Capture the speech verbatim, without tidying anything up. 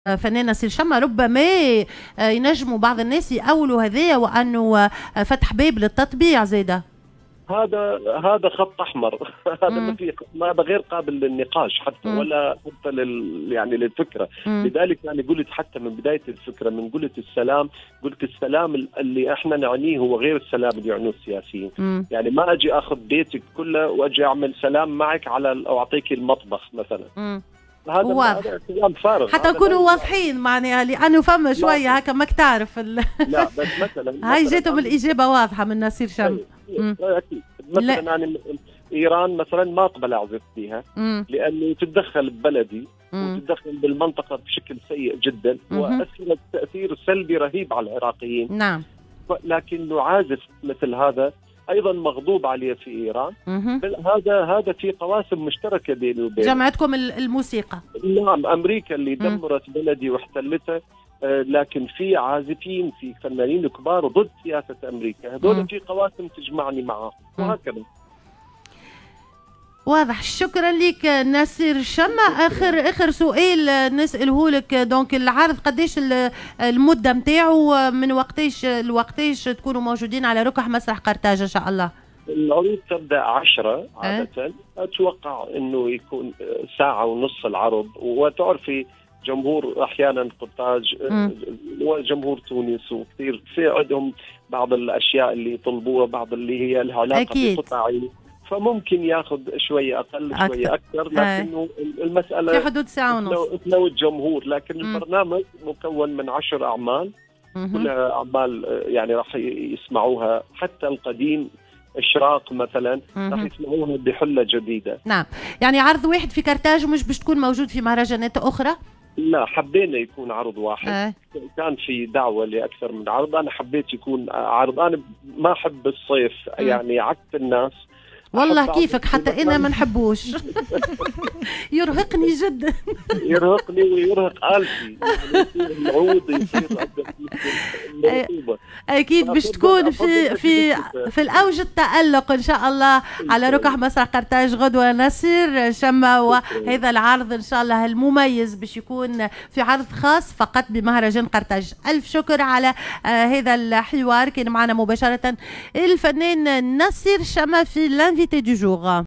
فنان نصير شما ربما ينجموا بعض الناس يأولوا هذايا وأنه فتح باب للتطبيع زيدا. هذا هذا خط احمر. هذا ما في، هذا غير قابل للنقاش حتى مم. ولا حتى لل يعني للفكره. مم. لذلك يعني قلت حتى من بدايه الفكره، من قلت السلام، قلت السلام اللي احنا نعنيه هو غير السلام اللي يعنوه السياسيين. مم. يعني ما اجي اخذ بيتك كله واجي اعمل سلام معك على او اعطيك المطبخ مثلا. مم. هذا واضح. كلام فارغ حتى نكونوا واضحين معناها، لانه فما شويه هكا ماك تعرف ال... لا بس مثلا هاي جاتهم الاجابه واضحه من نصير شم. اكيد مثلا يعني ايران مثلا ما اقبل اعزف فيها لانه تتدخل ببلدي وتتدخل بالمنطقه بشكل سيء جدا واثرت تاثير سلبي رهيب على العراقيين. نعم. لكنه عازف مثل هذا ايضا مغضوب عليه في ايران. هذا هذا في قواسم مشتركه بيني وبين جمعتكم الموسيقى. نعم، امريكا اللي دمرت بلدي واحتلته، آه لكن في عازفين، في فنانين كبار ضد سياسه امريكا، هذول في قواسم تجمعني معهم وهكذا. واضح. شكرا لك نصير شما. اخر اخر سؤال نساله لك، دونك العرض قديش المده نتاعو، من وقتاش لوقتاش تكونوا موجودين على ركح مسرح قرطاج ان شاء الله؟ العروض تبدا عشرة عاده. أه؟ اتوقع انه يكون ساعه ونص العرض، وتعرفي جمهور احيانا قرطاج وجمهور تونس وكثير في عندهم بعض الاشياء اللي يطلبوها، بعض اللي هي لها علاقه بالقطاعيه، فممكن ياخذ شويه اقل أكثر. شويه اكثر، لكنه المساله في حدود ساعه ونص لو الجمهور. لكن مم. البرنامج مكون من عشر اعمال، كلها اعمال يعني راح يسمعوها، حتى القديم اشراق مثلا راح يسمعوها بحله جديده. نعم، يعني عرض واحد في قرطاج ومش باش تكون موجود في مهرجانات اخرى؟ لا، حبينا يكون عرض واحد. آه. كان في دعوة لأكثر من عرض، أنا حبيت يكون عرض. أنا ما أحب الصيف م. يعني عكس الناس. والله كيفك، حتى أنا ما نحبوش. يرهقني جدا. يرهقني ويرهق آلتي، يصير العود يصير أكيد باش تكون في في في الأوج التألق إن شاء الله على ركح مسرح قرطاج غدوة. نصير شما، وهذا العرض إن شاء الله المميز باش يكون في عرض خاص فقط بمهرجان قرطاج. ألف شكر على هذا الحوار. كان معنا مباشرة الفنان نصير شما في الانفيتي دو جور.